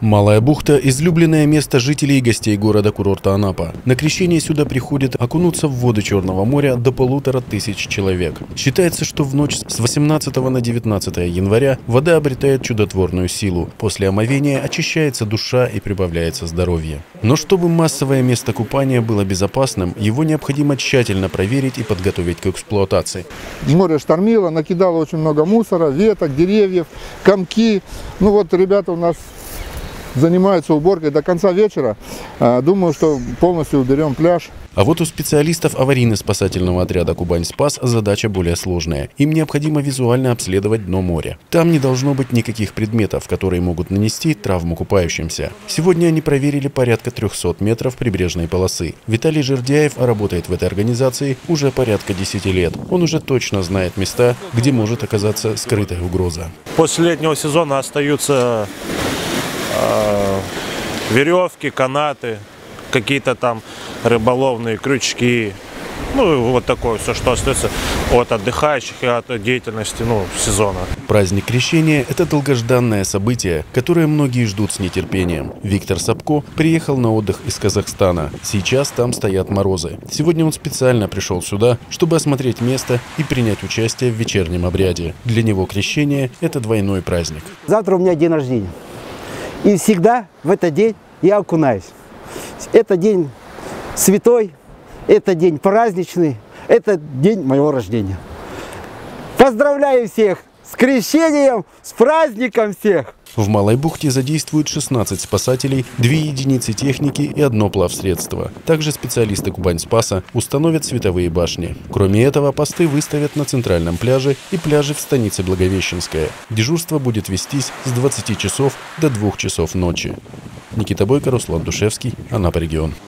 Малая бухта – излюбленное место жителей и гостей города-курорта Анапа. На крещение сюда приходит окунуться в воды Черного моря до 1500 человек. Считается, что в ночь с 18 на 19 января вода обретает чудотворную силу. После омовения очищается душа и прибавляется здоровье. Но чтобы массовое место купания было безопасным, его необходимо тщательно проверить и подготовить к эксплуатации. Море штормило, накидало очень много мусора, веток, деревьев, комки. Ну вот ребята у нас занимаются уборкой до конца вечера. Думаю, что полностью уберем пляж. А вот у специалистов аварийно-спасательного отряда «Кубань-Спас» задача более сложная. Им необходимо визуально обследовать дно моря. Там не должно быть никаких предметов, которые могут нанести травму купающимся. Сегодня они проверили порядка 300 метров прибрежной полосы. Виталий Жердяев работает в этой организации уже порядка 10 лет. Он уже точно знает места, где может оказаться скрытая угроза. После летнего сезона остаются веревки, канаты, какие-то там рыболовные крючки, ну вот такое все, что остается от отдыхающих и от деятельности сезона. Праздник Крещения – это долгожданное событие, которое многие ждут с нетерпением. Виктор Сапко приехал на отдых из Казахстана. Сейчас там стоят морозы. Сегодня он специально пришел сюда, чтобы осмотреть место и принять участие в вечернем обряде. Для него Крещение – это двойной праздник. Завтра у меня день рождения. И всегда в этот день я окунаюсь. Это день святой, это день праздничный, это день моего рождения. Поздравляю всех с крещением, с праздником всех! В Малой бухте задействуют 16 спасателей, 2 единицы техники и 1 плавсредство. Также специалисты Кубань-Спаса установят световые башни. Кроме этого, посты выставят на центральном пляже и пляже в станице Благовещенская. Дежурство будет вестись с 20 часов до 2 часов ночи. Никита Бойко, Руслан Душевский, Анапа регион.